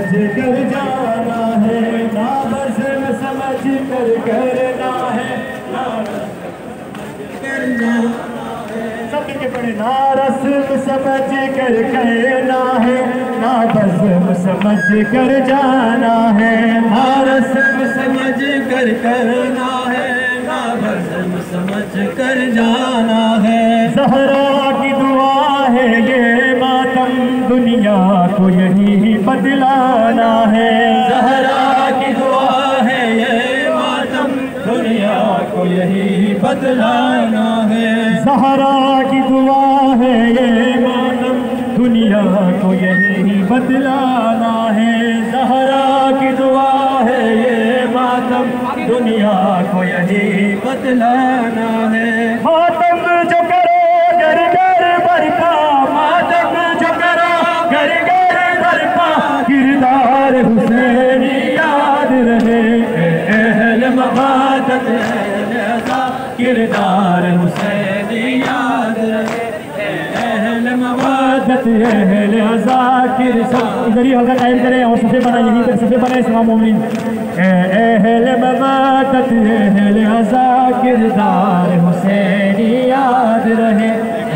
سمجھ کر جانا ہے، نہ بزم سمجھ کر کرنا ہے، سب کے پڑھے، نہ رسم سمجھ کر کہنا ہے، نہ بزم سمجھ کر جانا ہے، نہ رسم سمجھ کر کرنا ہے، نہ بزم سمجھ کر جانا ہے۔ زہرا کی دعا ہے یہ ماتم، دنیا کو یہی بدلانا ہے۔ زہرا کی دعا ہے یہ ماتم، دنیا کو یہی بدلانا ہے۔ زہرا کی دعا ہے یہ ماتم، دنیا کو یہی بدلانا ہے۔ زہرا کی دعا ہے یہ ماتم، دنیا کو یہی بدلانا ہے۔ ماتم جو کرو گر گر برپا، ماتم جو کرو گر گر برپا، کردار حسینی یاد رہے، اہل مبادت اہل عزا، کردار حسینی یاد رہے، اہل مبادت اہل عزا، ادھر ہی حلقہ قائم کریں اور صفحے بنائیں، یہیں پر صفحے بنائیں تمام مومنین۔ اہل مبادت اہل عزا، کردار حسینی یاد رہے،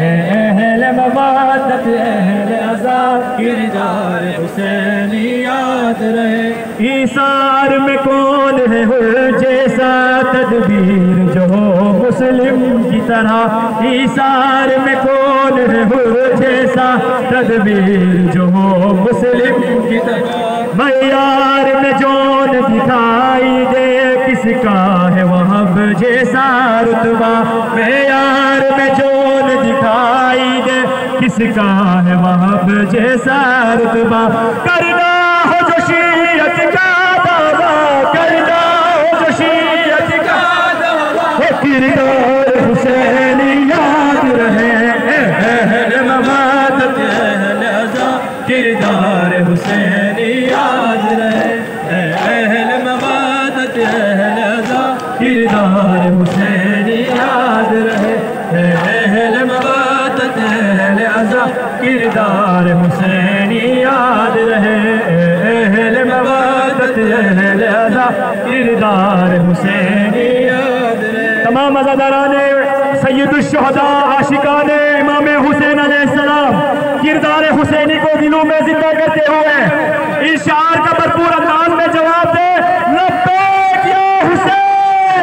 اہل مبادت اہل عزا، کردار حسینی یاد رہے۔ ایثار میں کون ہے ہو جیسا تدبیر جو ہو مسلم کی طرح، ایثار میں کون ہے ہو جیسا تدبیر جو ہو مسلم کی طرح، معیار میں جون دکھائی دے کس کا ہے وہب جیسا رتبہ، معیار میں جون دکھائی دے کس کا ہے وہب جیسا رتبہ، کرنا ہو جو شیعت کا دعویٰ، کرنا ہو جو شیعت کا دعویٰ، کردار حسینی یاد رہے، اہل مبادت اہل عزا، کردار حسینی یاد رہے، اہل مبادت اہل عزا، کردار حسینی یاد رہے، اہل مبادت اہل عزا، کردار حسینی یاد رہے، اہل مبادت اہل عزا، کردار حسینی یاد رہے۔ تمام عزاداران سید الشہداء عاشقان امام حسین علیہ السلام، کردار حسینی کو دلوں میں زندہ کرتے ہوئے اس شعار کا بھرپور انداز میں جواب دے، لبیک یا حسین،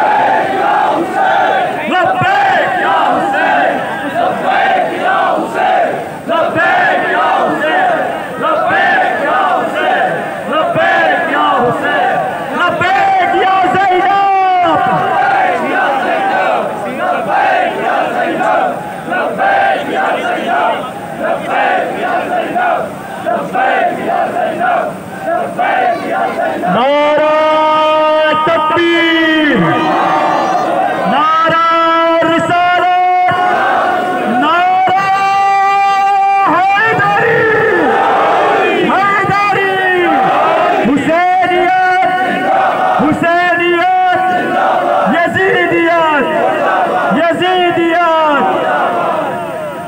لبیک یا حسین، لبیک یا حسین، لبیک یا حسین، لبیک یا حسین، لبیک یا حسین، لبیک یا زینب، لبیک یا زینب، لبیک یا زینب، لبیک یا زینب، لبیک یا زینب، لبیک یا زینب، لبیک یا زینب۔ نعرہ تکبیر!